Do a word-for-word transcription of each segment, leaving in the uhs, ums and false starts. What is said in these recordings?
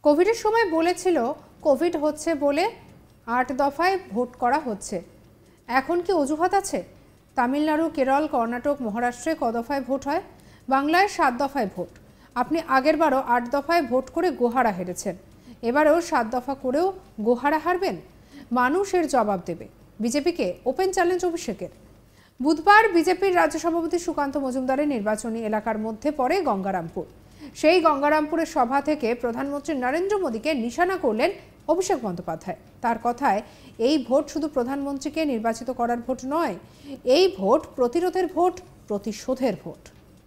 কোভিডের সময় বলেছিল কোভিড হচ্ছে বলে আট দফায় ভোট করা হচ্ছে। এখন কি অজুহাত আছে? তামিলনাড়ু, কেরল, কর্ণাটক, মহারাষ্ট্রে ক দফায় ভোট হয়? বাংলায় সাত দফায় ভোট। আপনি আগেরবারও আট দফায় ভোট করে গোহারা হেরেছেন, এবারেও সাত দফা করেও গোহারা হারবেন? মানুষ এর জবাব দেবে। বিজেপিকে ওপেন চ্যালেঞ্জ অভিষেকের। বুধবার বিজেপির রাজ্য সভাপতি সুকান্ত মজুমদারের নির্বাচনী এলাকার মধ্যে পড়ে গঙ্গারামপুর। সেই গঙ্গারামপুরের সভা থেকে প্রধানমন্ত্রী নরেন্দ্র মোদীকে নিশানা করলেন অভিষেক বন্দ্যোপাধ্যায়। তার কথায়, এই ভোট শুধু প্রধানমন্ত্রীকে নির্বাচিত করার ভোট নয়, এই ভোট প্রতিরোধের ভোট, প্রতিশোধের ভোট।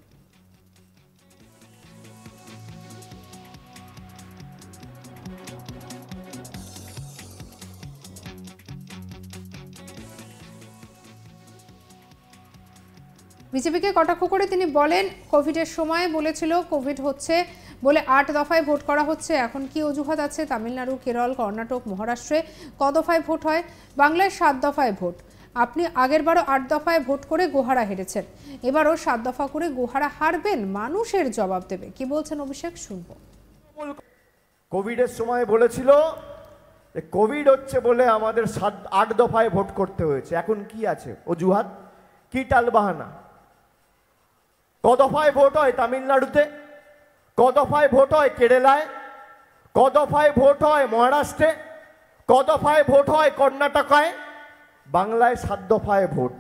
বিজেপিকে কটাক্ষ করে তিনি বলেন, কোভিডের সময় বলেছিল কোভিড হচ্ছে বলে আট দফায় ভোট করা হচ্ছে। এখন কি অজুহাত আছে? তামিলনাড়ু, কেরল, কর্ণাটক, মহারাষ্ট্রে ক দফায় ভোট হয়? বাংলায় সাত দফায় ভোট। আপনি আগেরবারও আট দফায় ভোট করে গোহারা হেরেছেন, এবারও সাত দফা করে গোহারা হারবেন? মানুষের জবাব দেবে। কি বলছেন অভিষেক, শুনবো। কোভিডের সময় বলেছিল কোভিড হচ্ছে বলে আমাদের সাত আট দফায় ভোট করতে হয়েছে। এখন কি আছে অজুহাত? কি টালবাহানা? ক দফায় ভোট হয় তামিলনাড়ুতে? ক দফায় ভোট হয় কেরালায়? ক দফায় ভোট হয় মহারাষ্ট্রে? ক দফায় ভোট হয় কর্ণাটকায়? বাংলায় সাত দফায় ভোট।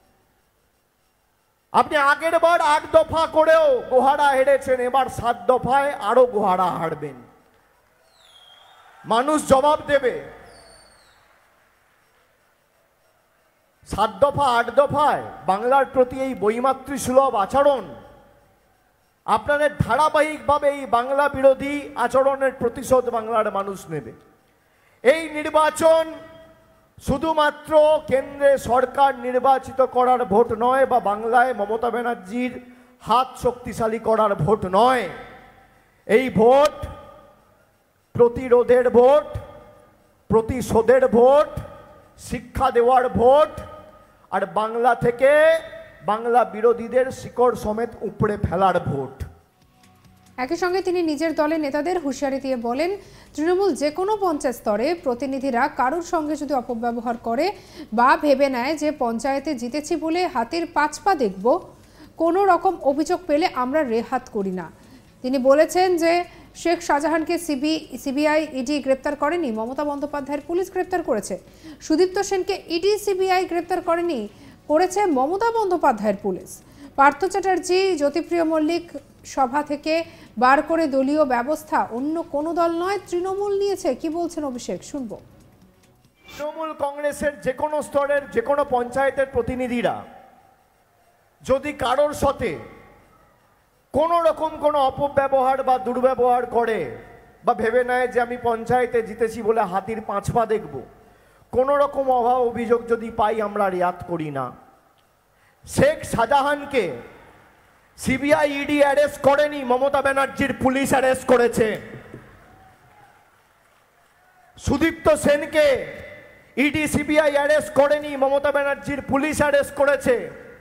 আপনি আগের বার আট দফা করেও গোহারা হেরেছেন, এবার সাত দফায় আরো গোহারা হারবেন। মানুষ জবাব দেবে। সাত দফা আট দফায় বাংলার প্রতি এই বৈমাতৃ সুলভ আচরণ, আপনাদের ধারাবাহিকভাবে এই বাংলা বিরোধী আচরণের প্রতিশোধ বাংলার মানুষ নেবে। এই নির্বাচন শুধুমাত্র কেন্দ্রে সরকার নির্বাচিত করার ভোট নয়, বা বাংলায় মমতা ব্যানার্জির হাত শক্তিশালী করার ভোট নয়। এই ভোট প্রতিরোধের ভোট, প্রতিশোধের ভোট, শিক্ষা দেওয়ার ভোট, আর বাংলা থেকে বাংলা বিরোধীদের শিকড় সমেত উপড়ে ফেলার ভোট। একই সঙ্গে তিনি নিজের দলের নেতাদের হুঁশিয়ারি দিয়ে বলেন, তৃণমূল যে কোনো পঞ্চায়েত স্তরে প্রতিনিধিরা কারোর সঙ্গে যদি অপব্যবহার করে বা ভেবে নেয় যে পঞ্চায়েতে জিতেছি বলে হাতের পাঁচ পা দেখব, কোনো রকম অভিযোগ পেলে আমরা রেহাত করি না। তিনি বলেছেন যে শেখ শাহজাহানকে সিবি সিবিআই ইডি গ্রেপ্তার করেনি, মমতা বন্দ্যোপাধ্যায়ের পুলিশ গ্রেপ্তার করেছে। সুদীপ্ত সেনকে ইডি সিবিআই গ্রেপ্তার করেনি, করেছে মমতা বন্দ্যোপাধ্যায়ের পুলিশ। পার্থ চ্যাটার্জি, জ্যোতিপ্রিয় মল্লিক সভা থেকে বার করে দলীয় ব্যবস্থা অন্য কোনো দল নয়, তৃণমূল নিয়েছে। কি বলছেন অভিষেক, শুনবো। তৃণমূল কংগ্রেসের যে কোনো স্তরের যে কোনো পঞ্চায়েতের প্রতিনিধিরা যদি কারোর সাথে কোনো রকম কোনো অপব্যবহার বা দুর্ব্যবহার করে, বা ভেবে নেয় যে আমি পঞ্চায়েতে জিতেছি বলে হাতির পাঁচ পা দেখব, কোনো রকম অভাব অভিযোগ যদি পাই আমরা রেয়াত করি না। শেখ শাহজাহানকে সিবিআই ইডি অ্যারেস্ট করেনি, মমতা ব্যানার্জির পুলিশ অ্যারেস্ট করেছে। সুদীপ্ত সেনকে ইডি সিবিআই অ্যারেস্ট করেনি, মমতা ব্যানার্জির পুলিশ অ্যারেস্ট করেছে।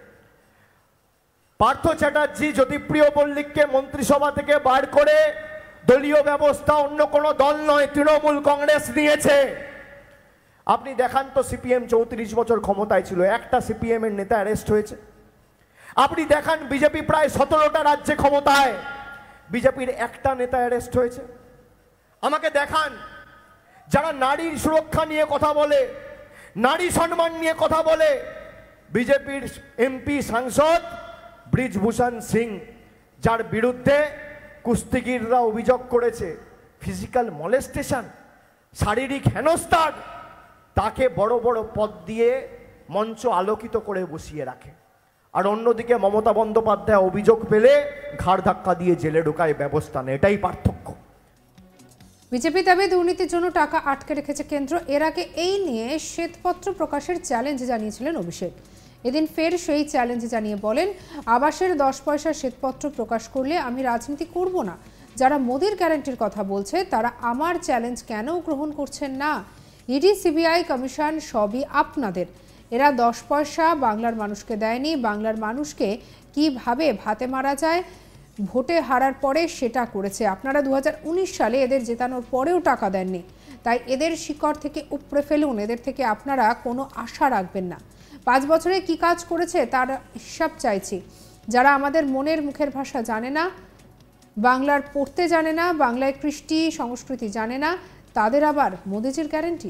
পার্থ চ্যাটার্জি, জ্যোতিপ্রিয় মল্লিককে মন্ত্রিসভা থেকে বার করে দলীয় ব্যবস্থা অন্য কোনো দল নয়, তৃণমূল কংগ্রেস নিয়েছে। আপনি দেখান তো, সিপিএম চৌত্রিশ বছর ক্ষমতায় ছিল, একটা সিপিএম এর নেতা অ্যারেস্ট হয়েছে? আপনি দেখান, বিজেপি প্রায় সতেরোটা রাজ্যে ক্ষমতায়, বিজেপির একটা নেতা অ্যারেস্ট হয়েছে? আমাকে দেখান যারা নারীর সুরক্ষা নিয়ে কথা বলে, নারী সম্মান নিয়ে কথা বলে, বিজেপির এমপি সাংসদ ব্রিজভূষণ সিং, যার বিরুদ্ধে কুস্তিগিররা অভিযোগ করেছে ফিজিক্যাল মলেস্টেশন, শারীরিক হেনস্থার, তাকে বড় বড় পদ দিয়ে মঞ্চ আলোকিত করে বসিয়ে রাখে। আর অন্যদিকে মমতা বন্দ্যোপাধ্যায় অভিযোগ পেলে ঘাড় ধাক্কা দিয়ে জেলে ঢোকায়, ব্যবস্থা নেই। এটাই পার্থক্য। বিজেপি দাবি দুর্নীতির জন্য টাকা আটকে রেখেছে কেন্দ্র। এর আগে এই নিয়ে শ্বেতপত্র প্রকাশের চ্যালেঞ্জ জানিয়েছিলেন অভিষেক। এদিন ফের সেই চ্যালেঞ্জ জানিয়ে বলেন, আবাসের দশ পয়সার শ্বেতপত্র প্রকাশ করলে আমি রাজনীতি করব না। যারা মোদির গ্যারান্টির কথা বলছে তারা আমার চ্যালেঞ্জ কেন গ্রহণ করছেন না? ইডি, সিবিআই, কমিশন সবই আপনাদের। এরা দশ পয়সা বাংলার মানুষকে দেয়নি। বাংলার মানুষকে কিভাবে ভাতে মারা যায় ভোটে হারার পরে সেটা করেছে। আপনারা দু হাজার উনিশ সালে এদের জেতানোর পরেও টাকা দেননি, তাই এদের শিকড় থেকে উপড়ে ফেলুন। এদের থেকে আপনারা কোনো আশা রাখবেন না। পাঁচ বছরে কি কাজ করেছে তার হিসাব চাইছি। যারা আমাদের মনের মুখের ভাষা জানে না, বাংলার পড়তে জানে না, বাংলায় কৃষ্টি সংস্কৃতি জানে না, তাদের আবার মোদিজির গ্যারেন্টি?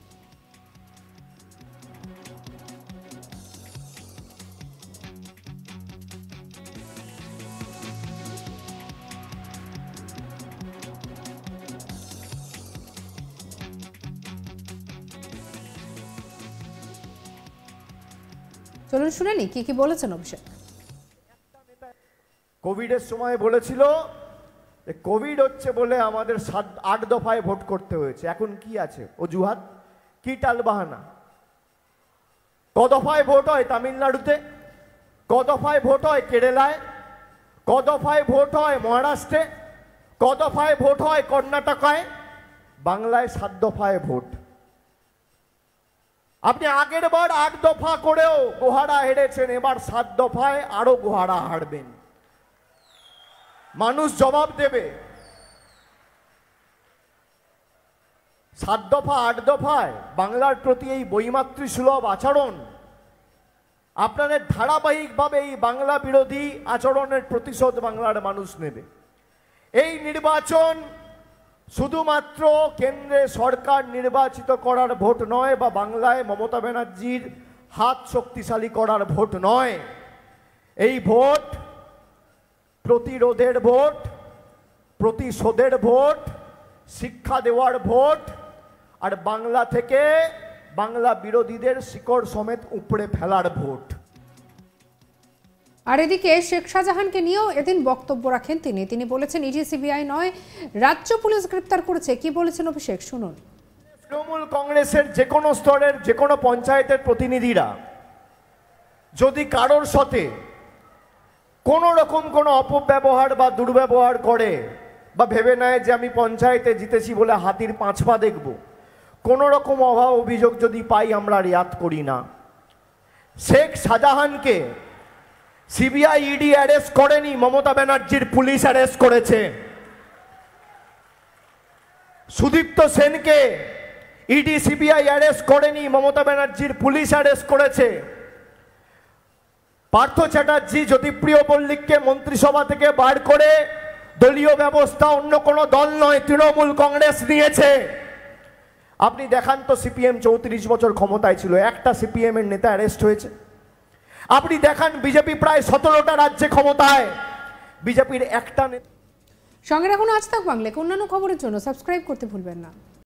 চলুন শুনে নি কি কি বলেছেন অভিষেক। কোভিডের সময় বলেছিল যে কোভিড হচ্ছে বলে আমাদের সাত আট দফায় ভোট করতে হয়েছে। এখন কি আছে অজুহাত, কি টালবাহানা? ক দফায় ভোট হয় তামিলনাড়ুতে, ক দফায় ভোট হয় কেরালায়, ক দফায় ভোট হয় মহারাষ্ট্রে, ক দফায় ভোট হয় কর্ণাটকায়, বাংলায় সাত দফায় ভোট। আপনি আগের বার আট দফা করেও গোহারা হেরেছেন, এবার সাত দফায় আরো গোহারা হারবেন। মানুষ জবাব দেবে। সাত দফা আট দফায় বাংলার প্রতি এই বৈমাতৃ সুলভ আচরণ, আপনাদের ধারাবাহিকভাবে এই বাংলা বিরোধী আচরণের প্রতিশোধ বাংলার মানুষ নেবে। এই নির্বাচন শুধুমাত্র কেন্দ্রে সরকার নির্বাচিত করার ভোট নয়, বা বাংলায় মমতা ব্যানার্জির হাত শক্তিশালী করার ভোট নয়। এই ভোট প্রতিরোধের ভোট, প্রতিশোধের ভোট, শিক্ষা দেওয়ার ভোট, আর বাংলা থেকে বাংলা বিরোধীদের শিকড় সমেত উপড়ে ফেলার ভোট। আর এদিকে শেখ শাহজাহানকে নিয়েও এদিন বক্তব্য রাখেন তিনি। তিনি বলেছেন ইডি সিবিআই নয়, রাজ্য পুলিশ গ্রেপ্তার করেছে। কি বলেছেন অভিষেক শুনুন। তৃণমূল কংগ্রেসের যে কোনো স্তরের যে কোনো পঞ্চায়েতের প্রতিনিধিরা যদি কারোর সাথে কোনো রকম কোনো অপব্যবহার বা দুর্ব্যবহার করে, বা ভেবে নেয় যে আমি পঞ্চায়েতে জিতেছি বলে হাতির পাঁচ পা দেখব, কোনো রকম অভাব অভিযোগ যদি পাই আমরা রিয়াত করি না। শেখ শাহজাহানকে সিবিআই ইডি অ্যারেস্ট করেনি, মমতা ব্যানার্জির পুলিশ অ্যারেস্ট করেছে। সুদীপ্ত সেনকে ইডি সিবিআই অ্যারেস্ট করেনি, মমতা ব্যানার্জির পুলিশ অ্যারেস্ট করেছে। পার্থ চ্যাটার্জি, জ্যোতিপ্রিয় মল্লিককে মন্ত্রিসভা থেকে বার করে দলীয় ব্যবস্থা অন্য কোনো দল নয় তৃণমূল কংগ্রেস নিয়েছে। আপনি দেখান তো সিপিএম চৌত্রিশ বছর ক্ষমতায় ছিল, একটা সিপিএম এর নেতা অ্যারেস্ট হয়েছে? আপনি দেখান বিজেপি প্রায় সতেরোটা রাজ্যে ক্ষমতায়, বিজেপির একটা নেতা। সঙ্গে রাখুন আজ তাক বাংলাকে। অন্যান্য খবরের জন্য সাবস্ক্রাইব করতে ভুলবেন না।